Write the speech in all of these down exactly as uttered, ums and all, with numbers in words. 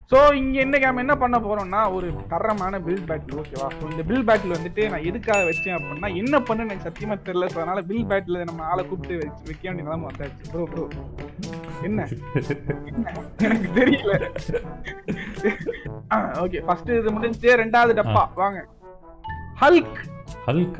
So இங்க என்ன game என்ன பண்ண போறோம்னா ஒரு தரமான பில்ட் பேட்டில் ஓகேவா. சோ இந்த பில்ட் பேட்டில் வந்துட்டு நான் எதுக்காக வச்சேன் அப்படின்னா என்ன பண்ண எனக்கு சத்தியமா தெரியல. ஸோ அதனால பில்ட் பேட்டில் நம்ம ஆளை கூப்பிட்டு வச்சு வைக்க வேண்டிய நிலைமை வந்தாச்சு. ப்ரோ ப்ரோ என்ன எனக்கு தெரியல. ஓகே ஃபர்ஸ்ட் இது முடிஞ்சு ரெண்டாவது டப்பா வாங்க. ஹல்க் ஹல்க்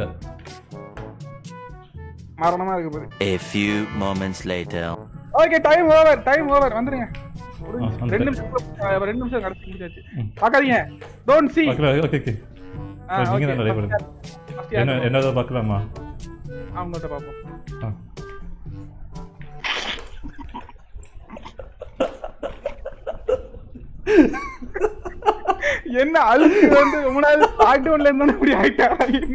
மரணமா இருக்கு பாரு. A few moments later. Okay time over time over வந்துருங்க. ரெண்டு நிமிஷம் ரெண்டு நிமிஷம் கடைசி முடிஞ்சாச்சு. பாக்காதீங்க don't see. Okay okay okay நீங்க தான் ட்ரை பண்ணுங்க. என்ன என்னதோ பார்க்கலாமா? அவங்கள்ட்ட பாப்போம். என்ன அழுக்கு வந்து மூணாவது லாக்டவுன்ல இருந்தா இப்படி ஆயிட்டா?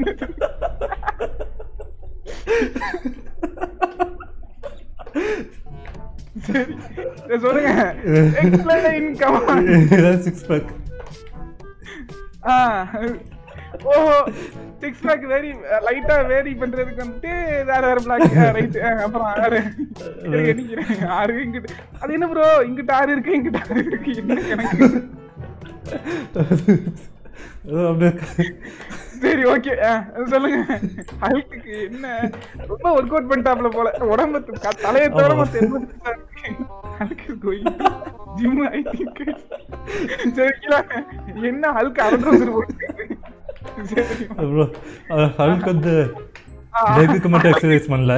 சரி சொல்லுங்க. Explain come six pack. ஆ ஓஹோ சிக்ஸ் பேக் வெரி லைட்டா வேரி பண்றதுக்கு வந்துட்டு வேற வேற பிளாக் ரைட். அப்புறம் ஆறு நினைக்கிறேன் ஆறு இங்கிட்ட. அது என்ன ப்ரோ இங்கிட்ட ஆறு இருக்கு இங்கிட்ட ஆறு இருக்கு என்ன கணக்கு? சரி ஓகே சொல்லுங்க. ஹல்க்கு என்ன ரொம்ப ஒர்க் அவுட் பண்ணிட்டாப்ல போல. உடம்பு தலையை தவிர மத்த ஜிம் ஆயிட்டு. சரிங்களா என்ன ஹல்க் அறுநூறு ஹல்க் வந்து லெக்குக்கு மட்டும் எக்ஸர்சைஸ் பண்ணல.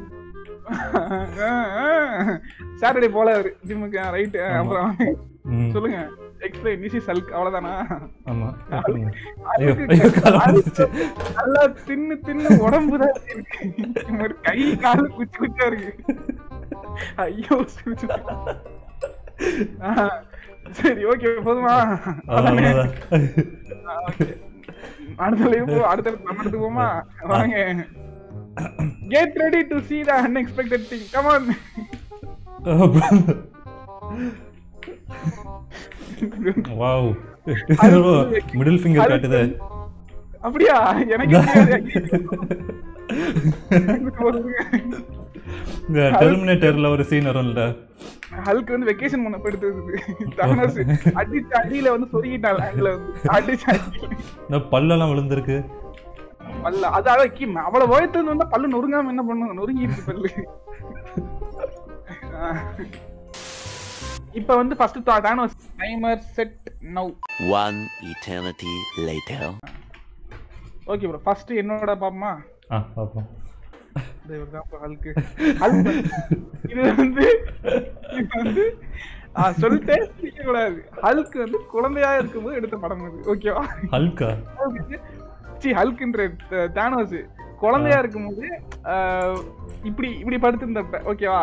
சாட்டர்டே போல அவரு ஜிம்முக்கு ரைட். அப்புறம் சொல்லுங்க எக்ஸ்பிளைன் திஸ் இஸ் ஹல்க் அவ்வளவுதானா? ஆமா நல்லா தின்னு தின்னு உடம்பு தான் இருக்கு. கை கால் குச்சி குச்சா இருக்கு. ஐயோ சரி ஓகே போதுமா? அடுத்த லைவ் போ. அடுத்த நம்ம எடுத்து போமா வாங்க. Get ready to see the unexpected thing. come on. Wow middle finger காட்டுது. அப்படியா? எனக்கு இந்த டெர்மினேட்டர்ல ஒரு சீன் வரும்ல. ஹல்க் வந்து வெக்கேஷன் பண்ண போயிடுது. தானஸ் அடிச்சு அடியில வந்து சொருகிட்டாள். அங்கல வந்து அடிச்சு அடியில பல்லெல்லாம் விழுந்திருக்கு. பல்ல அதாவது அவ்வளவு வயத்துல வந்து பல்லு நொறுங்காம என்ன பண்ணுங்க? நொறுங்கி இருக்கு பல்லு. இப்ப வந்து first Thanos timer set now. One eternity later. Okay bro first என்னோட பாப்போமா? ஆ பாப்போம். தேவதான் ஹல்க். ஹல்க் இது வந்து இது வந்து ஆ சொல்லிட்டே இருக்க கூடாது. ஹல்க் வந்து குழந்தையா இருக்கும்போது எடுத்த படம் அது. ஓகேவா? ஹல்கா சி ஹல்க்ன்ற தானோஸ் குழந்தையா இருக்கும்போது இப்படி இப்படி படுத்திருந்தப்ப. ஓகேவா?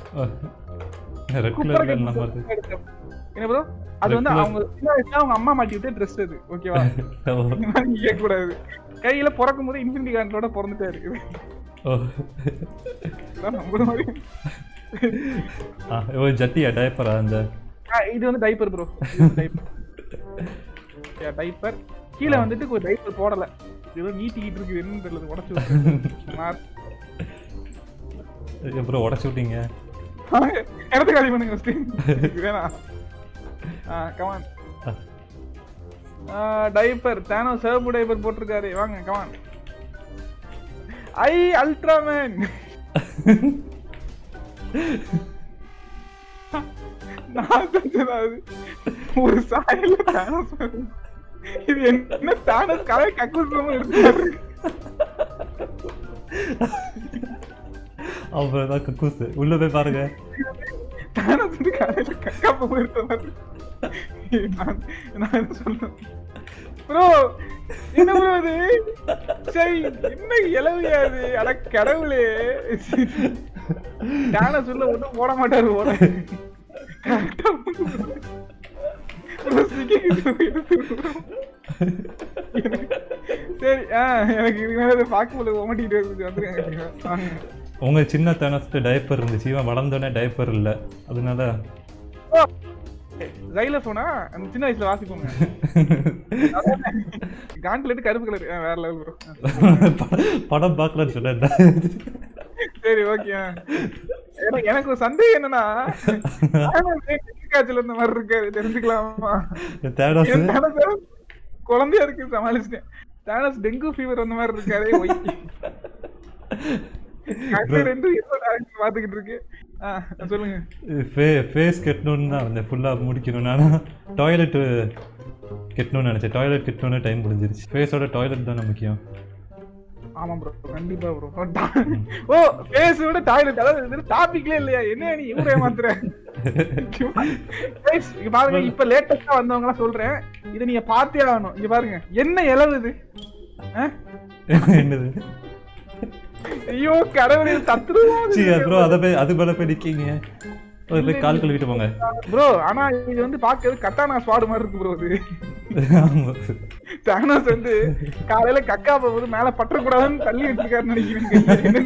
என்ன ப்ரோ அது வந்து அவங்க சின்ன வயசுல அவங்க அம்மா மாட்டி விட்டு ட்ரெஸ் அது. ஓகேவா? கேட்க கூடாது. கையில பிறக்கும் போது இன்ஃபினிட்டி கார்டோட பிறந்துட்டாரு. ஜட்டியா டைப்பரா? அந்த இது வந்து டைப்பர் ப்ரோ. டைப்பர் டைப்பர் கீழே வந்துட்டு ஒரு டைப்பர் போடல. ஏதோ நீட்டிக்கிட்டு இருக்கு. என்னன்னு தெரியல. உடச்சு ப்ரோ உடச்சு விட்டீங்க. இடத்த காலி பண்ணுங்க. வேணா கமான் டைப்பர் தானோ சிவப்பு டைப்பர் போட்டிருக்காரு. வாங்க கமான். ஐ அல்ட்ராமேன். ஒரு சாயல தானோஸ். இது என்ன தானோஸ் கலை கக்கூசமா இருக்கு. அவ்வளவுதான் கக்கூஸ். உள்ள போய் பாருங்க. தானோஸ் வந்து கலையில கக்காப்ப இருக்க. நான் சொல்றேன் ப்ரோ என்ன ப்ரோ இது? சரி என்ன இலவியாது? அட கடவுளே. தானோஸ் உள்ள ஒன்றும் போட மாட்டாரு போல. சரி எனக்கு இது மேல பார்க்கும்போது ஓமட்டிட்டு வந்துருங்க. உங்க சின்ன தானோஸ் டைப்பர் இருந்துச்சு. இவன் வளர்ந்தோடனே டைப்பர் இல்ல. அதனால ஜைலோஃபோனா அந்த சின்ன வயசுல வாசிப்போங்க. காண்ட்லெட் கருப்பு கலர் வேற லெவல் ப்ரோ. படம் பார்க்கலன்னு சொன்னேன். சரி ஓகே. எனக்கு எனக்கு ஒரு சந்தேகம் என்னன்னா காய்ச்சல் இந்த மாதிரி இருக்காரு தெரிஞ்சுக்கலாமா? தேனோஸ் குழந்தையா இருக்கு சமாளிச்சிட்டேன். தேனோஸ் டெங்கு ஃபீவர் அந்த மாதிரி இருக்காரு. ஒய் ரெண்டு பாத்துக்கிட்டு இருக்கு. சொல்லுங்க. ஃபேஸ் கட்டணும்னு தான் வந்து ஃபுல்லா முடிக்கணும். நானும் டாய்லெட் கட்டணும்னு நினைச்சேன். டாய்லெட் கட்டணும்னு டைம் முடிஞ்சிருச்சு. ஃபேஸோட டாய்லெட் தானே முக்கியம். ஆமா ப்ரோ, கண்டிப்பா ப்ரோ. ஓ ஃபேஸோட டாய்லெட், அதாவது டாபிக்லே இல்லையா? என்ன நீ இவரே மாத்துற? இங்க பாருங்க, இப்ப லேட்டஸ்டா வந்தவங்க எல்லாம் சொல்றேன், இத நீங்க பார்த்தே ஆகணும். இங்க பாருங்க என்ன இலவுது. என்னது? ஐயோ கடவுளே, தத்துருவோம் ப்ரோ. அத போய் அது போல போய் நிக்கீங்க. போய் கால் கழுவிட்டு போங்க ப்ரோ. ஆனா இது வந்து பாக்குறது கட்டானா ஸ்வாட் மாதிரி இருக்கு ப்ரோ. இது தானோஸ் வந்து காலையில கக்கா போகுது மேல பற்றக்கூடாதுன்னு தள்ளி வச்சிருக்காருன்னு நினைக்கிறேன்.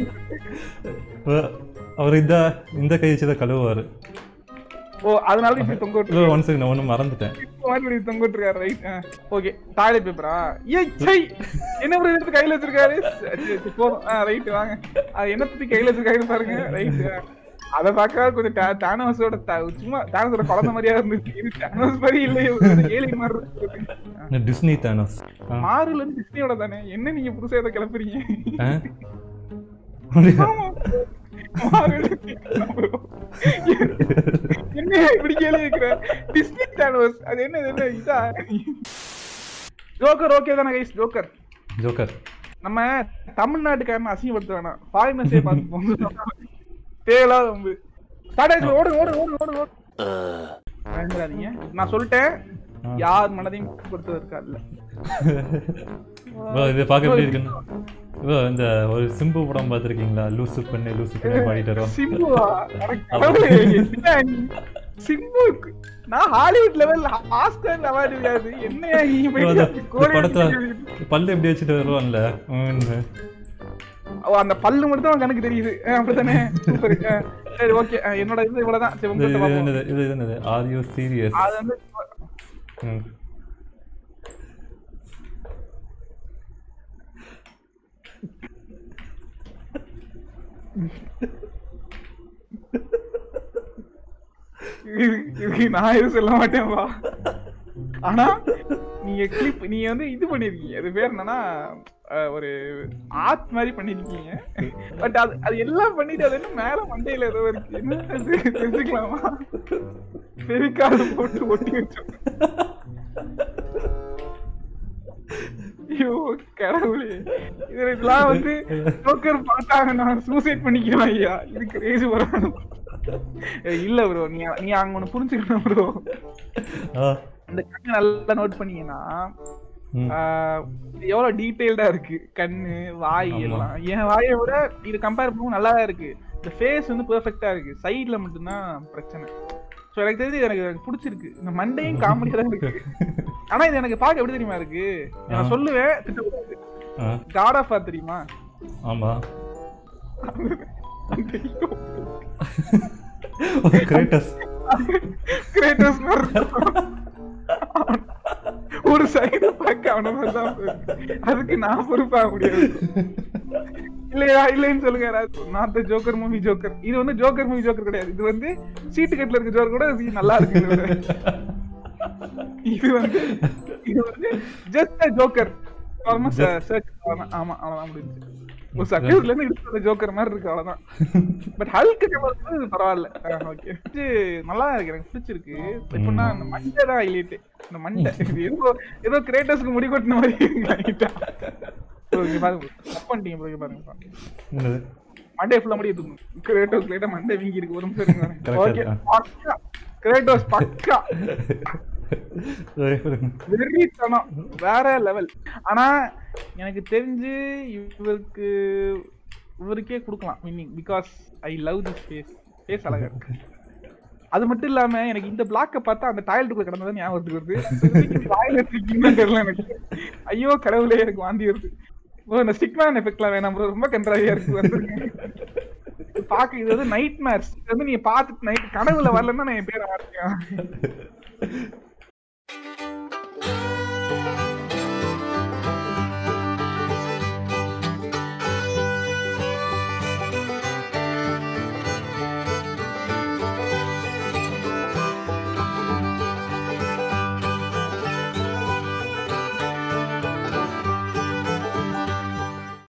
அவர் இந்த இந்த கை வச்சுதான் கழுவுவாரு. ஓ அதனால இப்படி தொங்க விட்டு ஒன் செகண்ட், நான் ஒன்னும் மறந்துட்டேன். இப்படி தொங்க விட்டுருக்காரு. Right, okay. டாய்லெட் பேப்பரா? ஏய் என்ன ப்ரோ எடுத்து கையில வச்சிருக்காரு? போதும். ரைட் வாங்க. அது என்ன பத்தி கையில வச்சிருக்காருன்னு பாருங்க. ரைட், அத பாக்க கொஞ்சம் தானோஸோட சும்மா தானோஸோட குழந்தை மாதிரியா இருந்துச்சு. இது தானோஸ் மாதிரி இல்லையே, ஏலியன் மாதிரி இருக்கு. டிஸ்னி தானோஸ் மார்வல் வந்து டிஸ்னியோட தானே. என்ன நீங்க புதுசா எதை கிளப்புறீங்க? என்ன இப்படி கேள்வி கேக்குற? டிஸ்னி தானோஸ் அது என்ன? என்ன இதா? ஜோக்கர் ஓகே தானே கைஸ்? ஜோக்கர் ஜோக்கர் நம்ம தமிழ்நாட்டுக்காரன் அசிங்கப்படுத்த வேணாம். ஃபாரினர்ஸே பார்த்து போங்க. தேவலா வந்து ஸ்டார்ட் ஓடு ஓடு ஓடு ஓடு ஓடு பயந்துறாதீங்க. நான் சொல்லிட்டேன், யார் மனதையும் பொறுத்ததற்கா இல்ல. இதை பார்க்க எப்படி இருக்குன்னு இந்த ஒரு சிம்பு படம் பார்த்துருக்கீங்களா? லூசு பண்ணி லூசு பண்ணி பாடிட்டு வரோம். சிம்புவா? சிம்பு நான் ஹாலிவுட் லெவல் ஆஸ்கர் அவார்டு இருக்காது. என்னையா படத்தை பல்லு எப்படி வச்சுட்டு வருவான்ல, அந்த பல்லு மட்டும் தான் கணக்கு தெரியுது. அப்படித்தானே? சரி ஓகே, என்னோட இது இவ்வளவுதான். இது என்னது? Are you serious? அது வந்து நான் எதுவும் சொல்ல மாட்டேன்பா. ஆனா நீங்க கிளிப் நீங்க வந்து இது பண்ணிருக்கீங்க, அது பேர் என்னன்னா ஒரு ஆர்ட் மாதிரி பண்ணிருக்கீங்க. பட் அது அது எல்லாம் பண்ணிட்டு அது என்ன மேல மண்டையில ஏதோ இருக்கு. என்ன தெரிஞ்சுக்கலாமா? பெரிக்கால் போட்டு ஒட்டி வச்சோம். ஐயோ கடவுளே, இதுல இதெல்லாம் வந்து ஜோக்கர் பார்த்தாங்க நான் சூசைட் பண்ணிக்கிறேன் ஐயா. இதுக்கு ரேஜ் வரணும். இல்ல ப்ரோ, நீ நீ அங்க ஒண்ணு புரிஞ்சுக்கணும் ப்ரோ. இந்த கண்ணு நல்லா நோட் பண்ணீங்கன்னா எவ்வளவு டீடைல்டா இருக்கு கண்ணு, வாய் எல்லாம். என் வாயை விட இது கம்பேர் பண்ணும் நல்லாதான் இருக்கு. இந்த ஃபேஸ் வந்து பெர்ஃபெக்ட்டா இருக்கு. சைட்ல மட்டும்தான் பிரச்சனை. சோ எனக்கு தெரிஞ்சு எனக்கு பிடிச்சிருக்கு. இந்த மண்டையும் காமெடியா தான் இருக்கு. ஆனா இது எனக்கு பார்க்க எப்படி தெரியுமா இருக்கு? நான் சொல்லுவேன், திட்டக்கூடாது. காட் ஆஃப் வார் தெரியுமா? ஆமா. கிரேட்டஸ் கிரேட்டஸ் ஒரு சைடு பார்க்க அவன மாதிரிதான். அதுக்கு நான் பொறுப்பாக முடியாது. இல்லையா? இல்லைன்னு சொல்லுங்க யாராவது. Not the joker movie joker. இது வந்து ஜோக்கர் மூவி ஜோக்கர் கிடையாது. இது வந்து சீட்டு கட்ல இருக்க ஜோக்கர் கூட நல்லா இருக்கு. இது வந்து இது வந்து just a joker. Almost search பண்ணலாம். ஆமா அவ்வளவுதான் முடிஞ்சு. ஒரு சர்க்கியூட்ல இருந்து எடுத்த ஜோக்கர் மாதிரி இருக்கு, அவ்வளவுதான். பட் ஹல்க் வந்து பரவாயில்ல. ஓகே, நல்லா இருக்கு, எனக்கு பிடிச்சிருக்கு. எப்படின்னா அந்த மண்டை தான் ஹைலைட். இந்த மண்டை ஏதோ ஏதோ கிரேட்டஸ்க்கு முடி கொட்டின மாதிரி லைட்டா. ஓகே பாருங்க, கட் பண்ணிட்டீங்க ப்ரோ. பாருங்க மண்டே ஃபுல்லா முடி எடுத்துங்க. கிரேட்டஸ் லைட்டா மண்டை வீங்கி இருக்கு. ஒரு நிமிஷம் இருங்க. ஓகே பக்கா கிரேட்டஸ் பக்கா வெறித்தனம் வேற லெவல். ஆனா எனக்கு தெரிஞ்சு இவருக்கு இவருக்கே கொடுக்கலாம் winning. Because I love this face. Face அழகா இருக்கு. அது மட்டும் இல்லாம எனக்கு இந்த பிளாக்க பார்த்தா அந்த டாய்லெட்டுக்குள்ள கிடந்ததான் ஞாபகத்துக்கு வருது. டாய்லெட் தெரியல எனக்கு. ஐயோ கடவுளே, எனக்கு வாந்தி வருது. ஓ இந்த ஸ்டிக்மேன் எஃபெக்ட்லாம் வேணாம் ப்ரோ, ரொம்ப கன்றாவியா இருக்கு. வந்துருங்க பாக்க. இது வந்து நைட் மேர்ஸ். இது வந்து நீங்க பாத்துட்டு நைட் கனவுல வரலன்னா நான் என் பேரை மாட்டேன்.